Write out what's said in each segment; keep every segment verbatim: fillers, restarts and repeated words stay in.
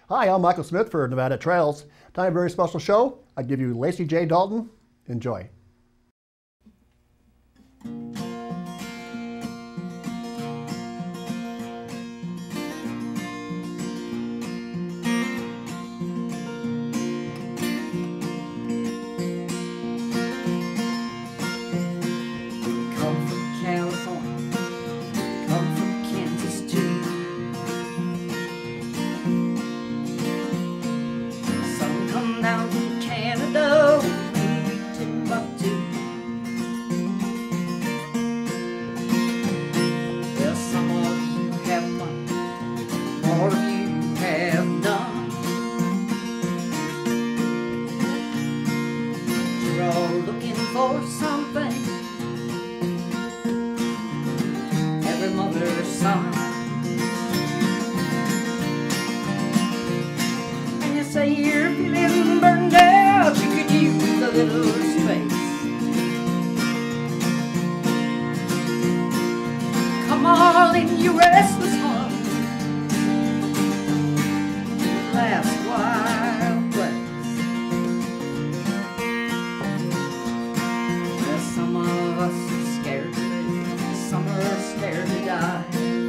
Hi, I'm Michael Smith for Nevada Trails. Tonight, a very special show. I give you Lacy J. Dalton. Enjoy. You're feeling burned out, you could use a little space. Come on in, you restless heart, last wild place. Well, some of us are scared to live, some are scared to die.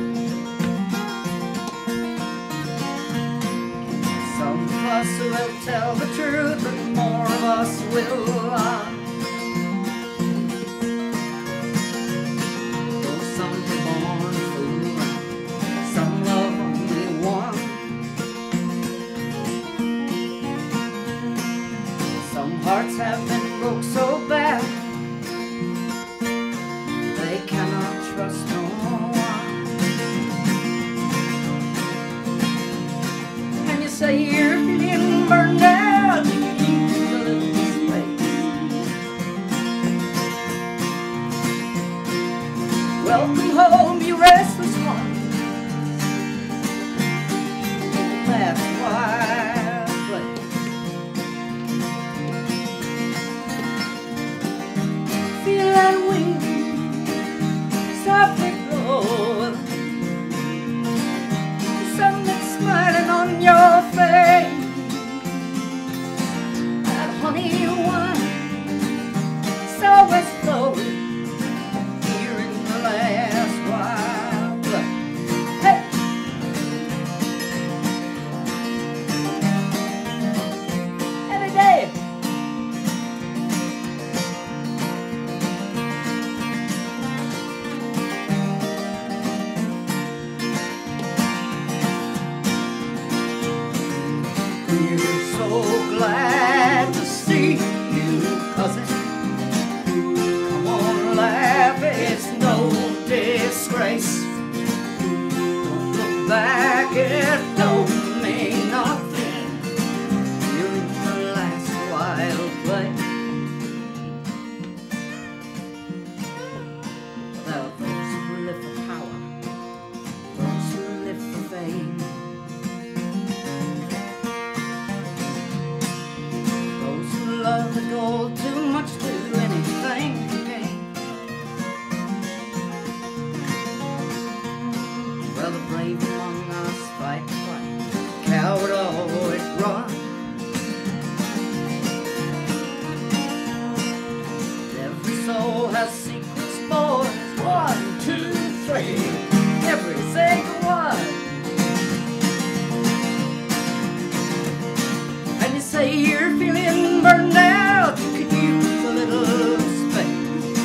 Some of us will tell the truth, but more of us will lie. Though some were born fools, some love only one. Some hearts have been broke so bad they cannot trust no one. And you say you're feeling burned out, you can use a little space. Welcome home, you restless heart, last wild place. Feel that wind softly blowing, the sun that's smiling on your face. That honey wine is always flowing here in the last wild place. Hey! Every day. We're so glad to see you, cousin. Come on, laugh, it's no disgrace. Don't look back, it don't mean nothing. You're in the last wild place. Now those who live for power, those who live for fame, love the gold too much to do anything to gain. Well, the brave among us fight, fight, the coward always run. Every soul has secrets, boys. One, two, three, every single one. And you say you're feeling burned out, you could use a little space.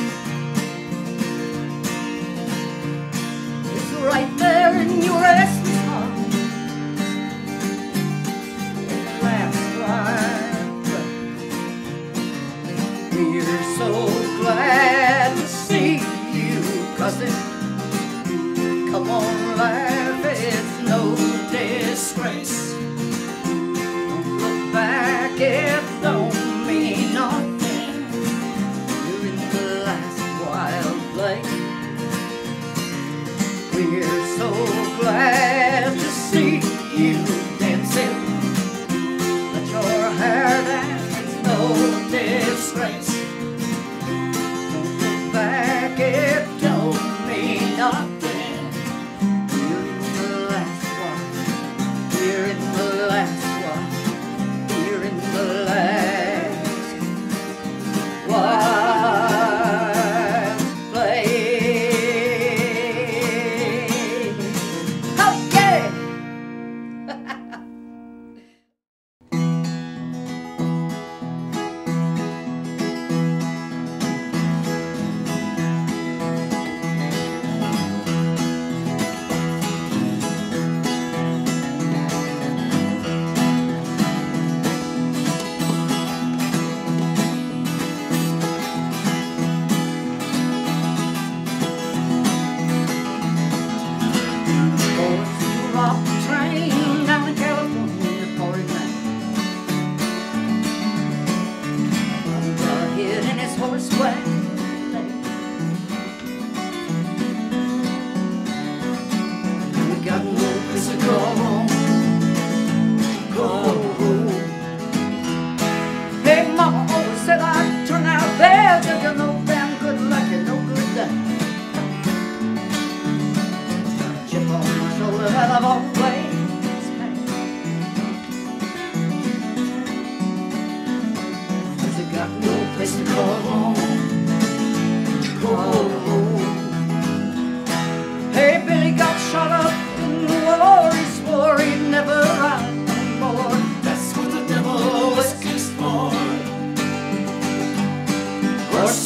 It's right there in your restless heart, last wild place. We're so glad to see you, cousin. Come on, laugh, it's no disgrace. Back, it don't mean nothing. You're in the last wild place. We're so glad to see you dancing. Let your hair dance, it's no disgrace. Don't look back, it don't mean nothing. You're in the last one. You're in the last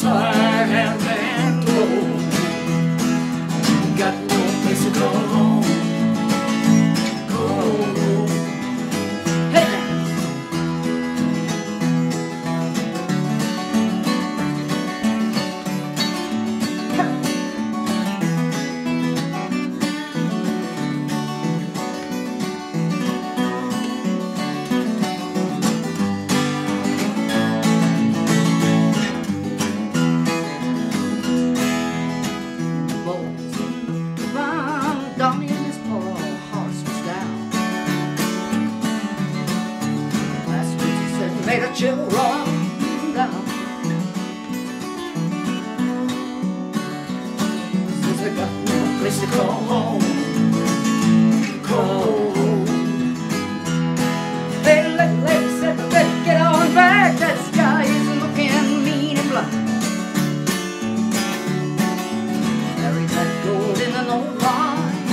so I have been told. Got no place to go home. Go home. Hey now. Donnie and his poor old horse was down. Last week he said made a chill run down. Says they got no place to call home. Call home. Hey, lady, lady said better get on back. That sky is looking mean and black. Buried that gold in an old line.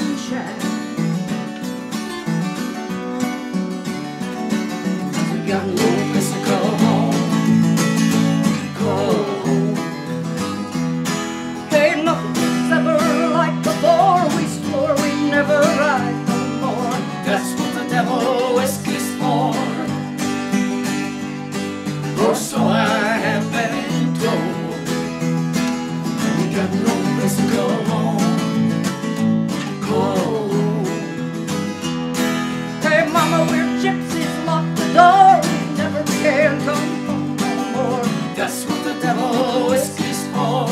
Got no place to call home. Call home. Ain't nothing's ever like before. We swore we'd never ride no more. That's what the devil whiskey's for. Or so I have been told. We got no place to call home. Call home. Hey mama, we're gypsies, lock the door. Can't come home no more. That's what the devil whiskey's for.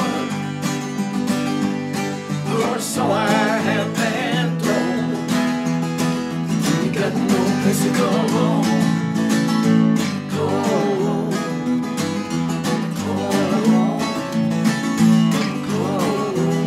Or so I have been told. We got no place to go home. Go home. Go home. Go home.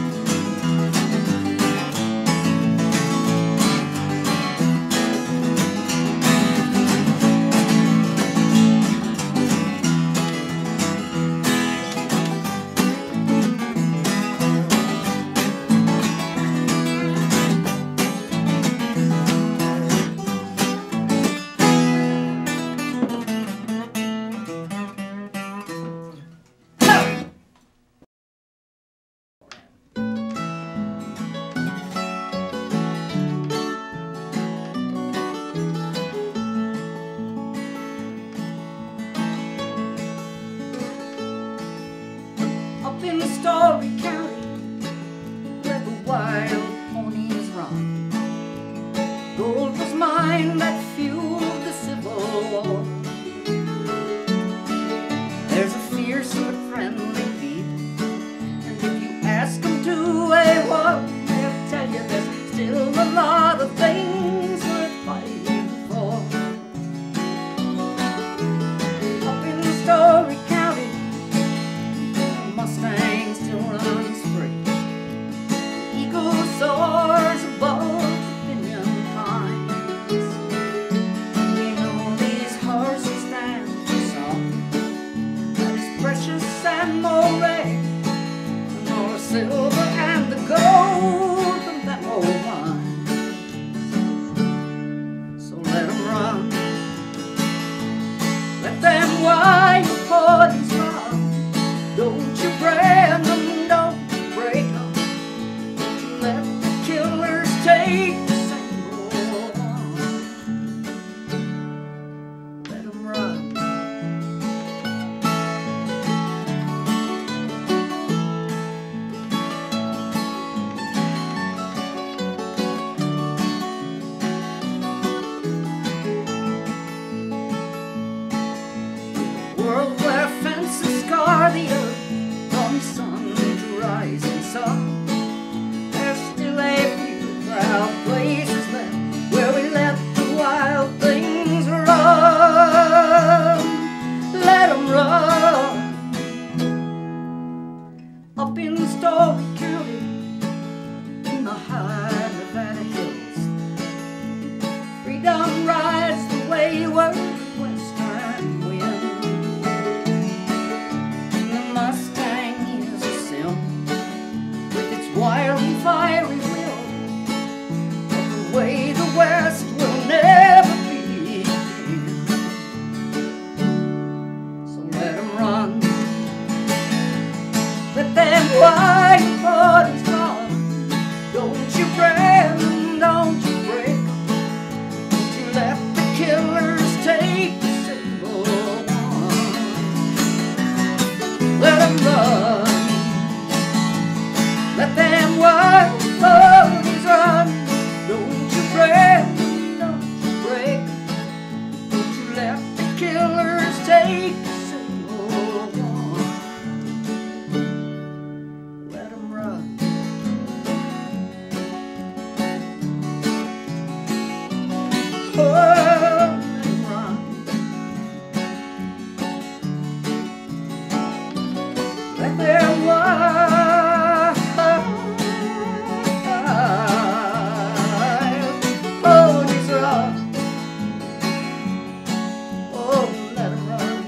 In the Story County, where the wild ponies run, gold was mine that fueled the Civil War. There's a fierce but friendly people, and if you ask them to a war, they'll tell you there's still a lot of things worth fighting for. Up in the Story County, Mustang still runs free. Eagle soars above the pinyon pines. You know these horses stand for something that is precious and more rare, more silver and the gold from them old mines. So let them run. Let them wild ponies run. Don't you brand them, don't you break them. Don't you let the killers take the single one. Let them run. World where fences scar the earth from sun to rising sun, there's still a few proud places left where we let the wild things run. Let them run. Up in Story County, in the high Nevada hills, freedom rides the wayward western wind. Wild and fiery will of the way the West will never be again. So let them run. why your heart is gone. Don't you brand, don't you break. Don't you let the killers take the single one. Let them run. Let them wild ponies run. Don't you brand, don't you break. Don't you let the killers take the single one. Let them run. Oh, let them run. Let them wild ponies run. Oh, let them run.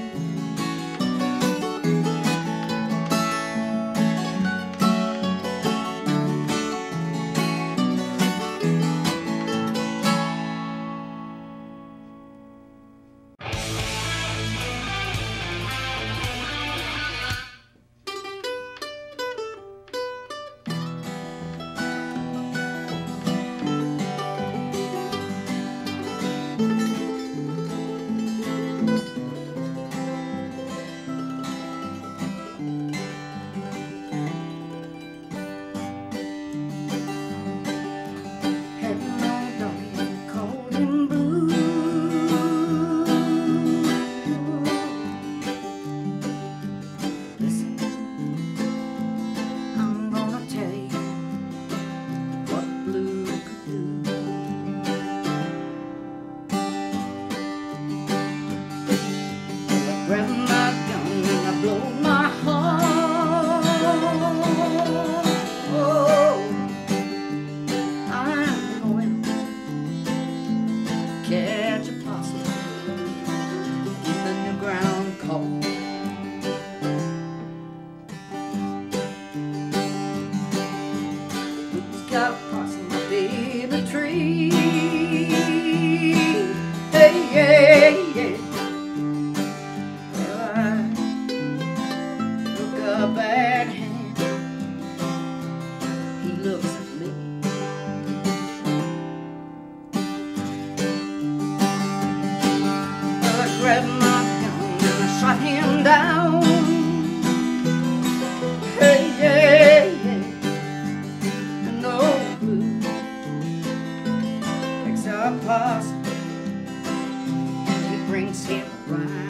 Grab my gun and I blow my horn. Oh, I'm going to catch a possum in the new ground cold. Who's got a possum up in the tree? Hey, yeah, yeah. A bad hand, he looks at me. Well, I grabbed my gun and I shot him down. Hey, yeah, yeah. No blue picks up possum and he brings him around.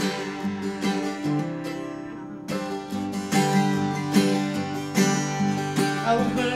Oh,